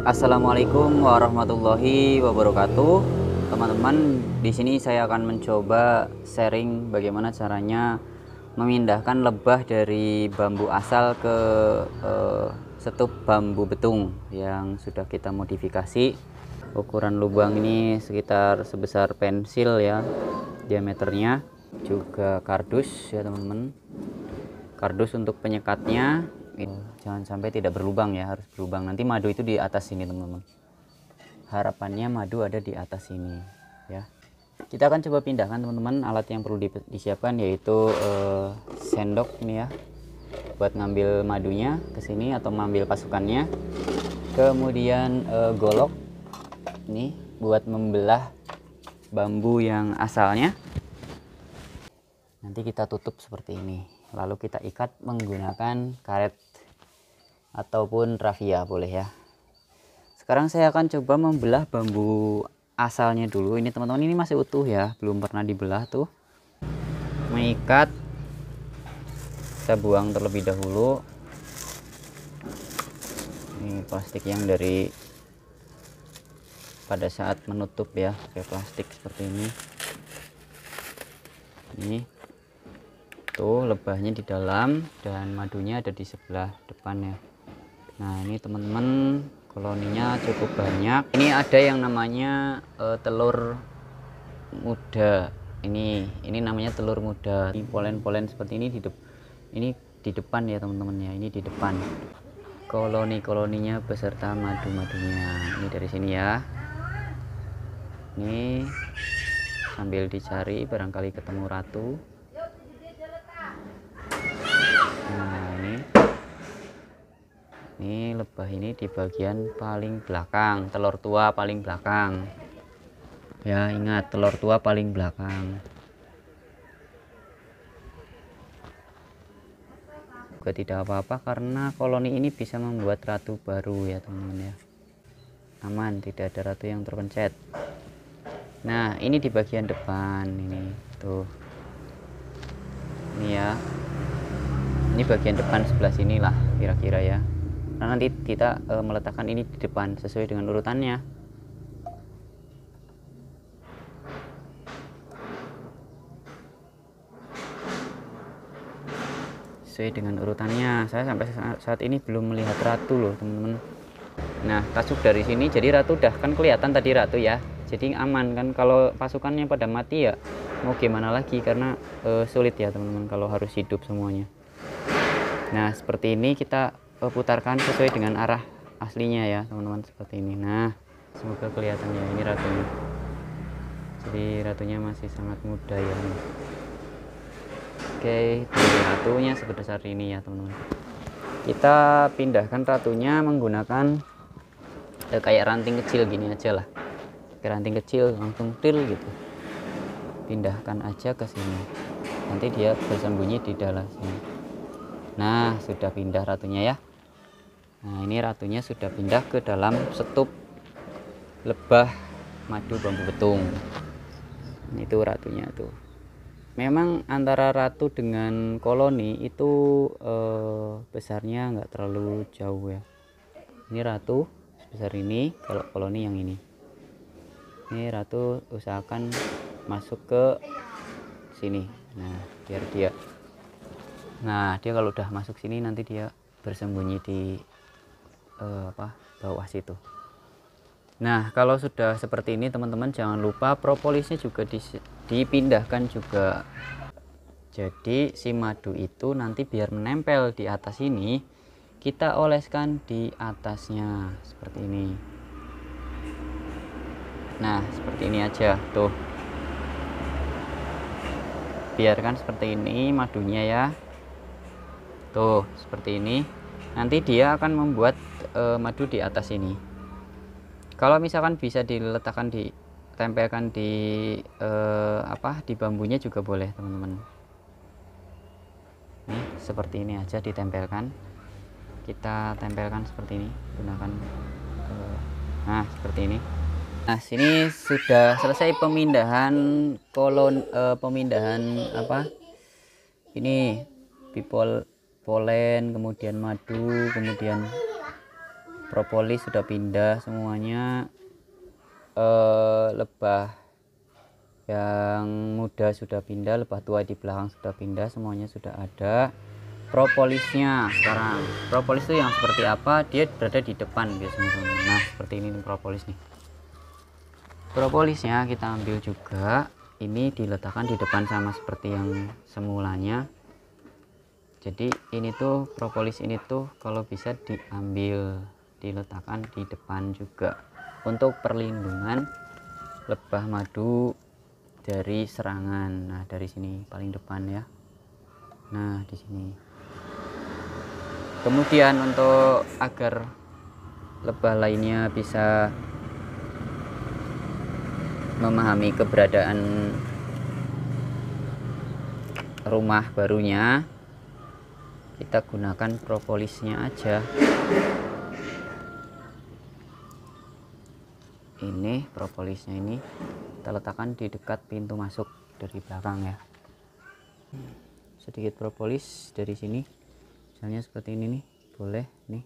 Assalamualaikum warahmatullahi wabarakatuh. Teman-teman, di sini saya akan mencoba sharing bagaimana caranya memindahkan lebah dari bambu asal ke setup bambu betung yang sudah kita modifikasi. Ukuran lubang ini sekitar sebesar pensil ya, diameternya, juga kardus ya teman-teman. Kardus untuk penyekatnya jangan sampai tidak berlubang ya, harus berlubang. Nanti madu itu di atas sini teman-teman, harapannya madu ada di atas sini ya. Kita akan coba pindahkan teman-teman. Alat yang perlu disiapkan yaitu sendok ini ya, buat ngambil madunya ke sini atau mengambil pasukannya. Kemudian golok ini buat membelah bambu yang asalnya. Nanti kita tutup seperti ini, lalu kita ikat menggunakan karet ataupun rafia boleh ya. Sekarang saya akan coba membelah bambu asalnya dulu. Ini teman-teman, ini masih utuh ya, belum pernah dibelah tuh. Mengikat, kita buang terlebih dahulu ini plastik yang dari pada saat menutup ya, pakai plastik seperti ini. Ini tuh lebahnya di dalam dan madunya ada di sebelah depan ya. Nah ini teman-teman, koloninya cukup banyak. Ini ada yang namanya telur muda. Ini namanya telur muda. Ini polen-polen seperti ini ini di depan ya teman-teman ya. Ini di depan koloni-koloninya beserta madu-madunya. Ini dari sini ya. Ini sambil dicari barangkali ketemu ratu. Nah ini lebah ini di bagian paling belakang, telur tua paling belakang ya. Ingat, telur tua paling belakang. Juga tidak apa-apa karena koloni ini bisa membuat ratu baru ya teman-teman ya. Aman, tidak ada ratu yang terpencet. Nah ini di bagian depan ini tuh, ini ya, ini bagian depan sebelah sini lah kira-kira ya. Nah nanti kita meletakkan ini di depan sesuai dengan urutannya. Sesuai dengan urutannya. Saya sampai saat ini belum melihat ratu loh teman-teman. Nah tasuk dari sini, jadi ratu udah kan kelihatan tadi ratu ya, jadi aman kan. Kalau pasukannya pada mati ya mau gimana lagi, karena sulit ya teman-teman kalau harus hidup semuanya. Nah seperti ini kita putarkan sesuai dengan arah aslinya ya teman-teman, seperti ini. Nah semoga kelihatan ya, ini ratunya. Jadi ratunya masih sangat muda ya. Oke, ratunya sebesar ini ya teman-teman. Kita pindahkan ratunya menggunakan kayak ranting kecil gini aja lah, kayak ranting kecil langsung til gitu. Pindahkan aja ke sini, nanti dia bersembunyi di dalam sini. Nah sudah pindah ratunya ya. Nah ini ratunya sudah pindah ke dalam setup lebah madu bambu betung. Itu ratunya tuh. Memang antara ratu dengan koloni itu besarnya nggak terlalu jauh ya. Ini ratu sebesar ini, kalau koloni yang ini. Ini ratu usahakan masuk ke sini. Nah biar dia, nah dia kalau udah masuk sini nanti dia bersembunyi di bawah situ. Nah kalau sudah seperti ini teman-teman, jangan lupa propolisnya juga dipindahkan juga. Jadi si madu itu nanti biar menempel di atas ini, kita oleskan di atasnya seperti ini. Nah seperti ini aja tuh, biarkan seperti ini madunya ya. Tuh seperti ini, nanti dia akan membuat madu di atas ini. Kalau misalkan bisa diletakkan, ditempelkan di di bambunya juga boleh teman-teman. Nih seperti ini aja ditempelkan. Kita tempelkan seperti ini, gunakan nah seperti ini. Nah sini sudah selesai pemindahan pemindahan ini polen, kemudian madu, kemudian propolis sudah pindah semuanya, lebah yang muda sudah pindah, lebah tua di belakang sudah pindah, semuanya sudah ada. Propolisnya sekarang, propolis itu yang seperti apa, dia berada di depan biasanya teman-teman. Nah seperti ini propolis nih. Propolisnya kita ambil juga, ini diletakkan di depan sama seperti yang semulanya. Jadi ini tuh propolis ini tuh kalau bisa diambil, diletakkan di depan juga untuk perlindungan lebah madu dari serangan. Nah dari sini paling depan ya, nah di sini. Kemudian untuk agar lebah lainnya bisa memahami keberadaan rumah barunya, kita gunakan propolisnya aja. Ini propolisnya ini kita letakkan di dekat pintu masuk dari belakang ya. Sedikit propolis dari sini, misalnya seperti ini nih, boleh nih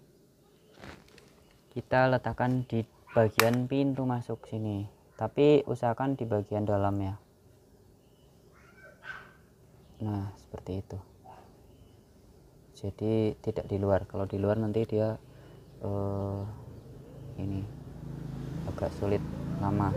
kita letakkan di bagian pintu masuk sini, tapi usahakan di bagian dalam ya. Nah seperti itu, jadi tidak di luar. Kalau di luar nanti dia ini agak sulit lama.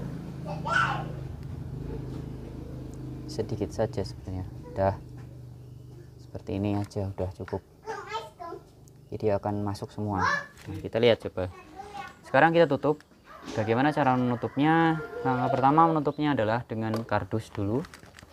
Sedikit saja sebenarnya, udah seperti ini aja udah cukup, jadi akan masuk semua. Nah, kita lihat coba sekarang, kita tutup. Bagaimana cara menutupnya? Langkah pertama menutupnya adalah dengan kardus dulu.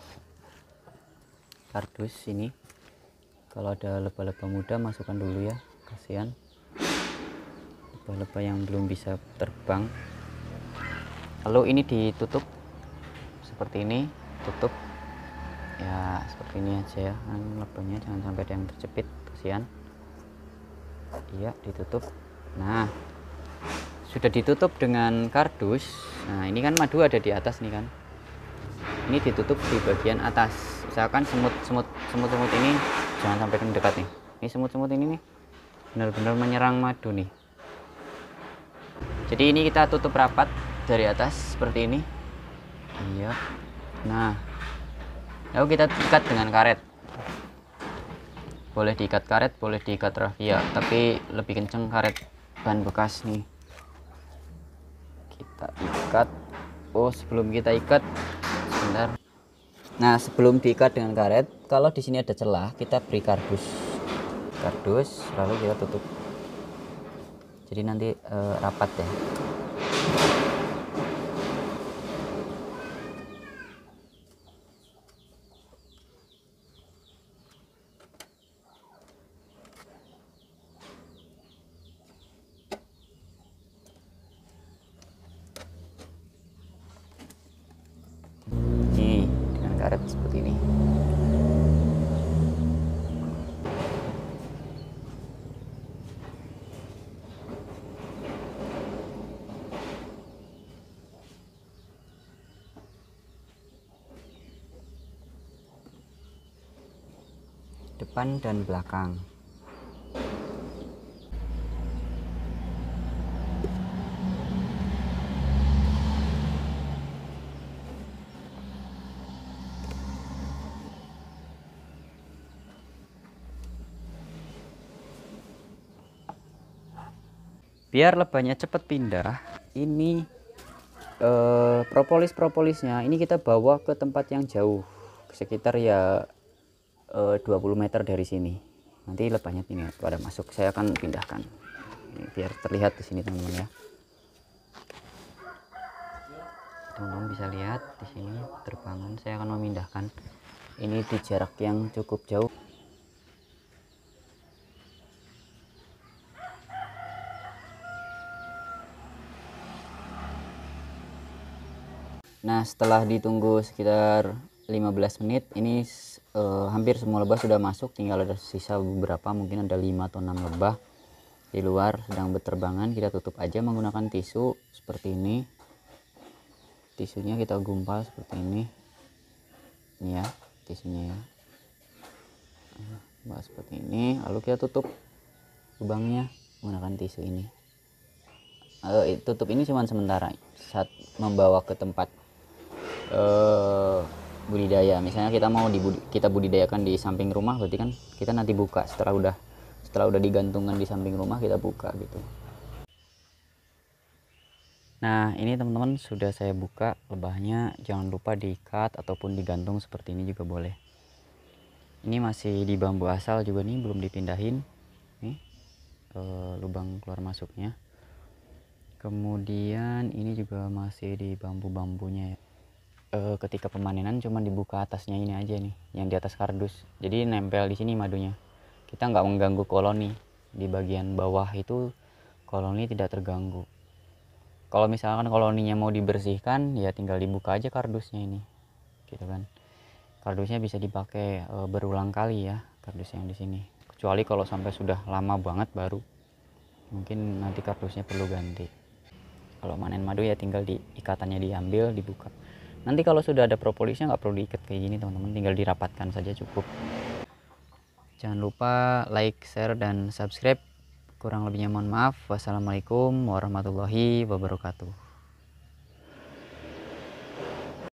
Kardus ini, kalau ada lebah-lebah muda masukkan dulu ya, kasihan lebah-lebah yang belum bisa terbang. Lalu ini ditutup seperti ini, tutup ya seperti ini aja ya, kan lebahnya jangan sampai ada yang terjepit, kasihan. Iya ditutup. Nah sudah ditutup dengan kardus. Nah ini kan madu ada di atas nih kan, ini ditutup di bagian atas. Usahakan semut ini jangan sampai mendekat nih. Ini semut ini nih benar-benar menyerang madu nih. Jadi ini kita tutup rapat dari atas seperti ini. Iya. Nah lalu kita ikat dengan karet. Boleh diikat karet, boleh diikat rafia, tapi lebih kenceng karet ban bekas nih. Kita ikat. Oh sebelum kita ikat, sebentar. Nah sebelum diikat dengan karet, kalau di sini ada celah kita beri kardus, lalu kita tutup. Jadi nanti rapat ya. Nih dengan karet seperti ini. Depan dan belakang. Biar lebahnya cepat pindah, ini propolisnya ini kita bawa ke tempat yang jauh, sekitar ya 20 meter dari sini. Nanti lebahnya ini pada masuk, saya akan pindahkan ini, biar terlihat di sini teman-teman ya. Teman-teman bisa lihat di sini terbangan. Saya akan memindahkan ini di jarak yang cukup jauh. Nah setelah ditunggu sekitar 15 menit, ini hampir semua lebah sudah masuk, tinggal ada sisa beberapa, mungkin ada 5 atau 6 lebah di luar sedang berterbangan. Kita tutup aja menggunakan tisu seperti ini. Tisunya kita gumpal seperti ini ya, tisunya ya, seperti ini. Lalu kita tutup lubangnya menggunakan tisu ini. tutup ini cuma sementara saat membawa ke tempat budidaya. Misalnya kita mau kita budidayakan di samping rumah, berarti kan kita nanti buka setelah udah digantungkan di samping rumah, kita buka gitu. Nah, ini teman-teman sudah saya buka lebahnya. Jangan lupa diikat ataupun digantung seperti ini juga boleh. Ini masih di bambu asal juga nih, belum dipindahin nih lubang keluar masuknya. Kemudian ini juga masih di bambu-bambunya ya. Ketika pemanenan cuma dibuka atasnya ini aja nih, yang di atas kardus, jadi nempel di sini madunya. Kita nggak mengganggu koloni di bagian bawah, itu koloni tidak terganggu. Kalau misalkan koloninya mau dibersihkan, ya tinggal dibuka aja kardusnya ini gitu kan. Kardusnya bisa dipakai berulang kali ya, kardus yang di sini, kecuali kalau sampai sudah lama banget baru mungkin nanti kardusnya perlu ganti. Kalau manen madu ya tinggal ikatannya diambil, dibuka. Nanti kalau sudah ada propolisnya nggak perlu diikat kayak gini teman-teman, tinggal dirapatkan saja cukup. Jangan lupa like, share, dan subscribe. Kurang lebihnya mohon maaf. Wassalamualaikum warahmatullahi wabarakatuh.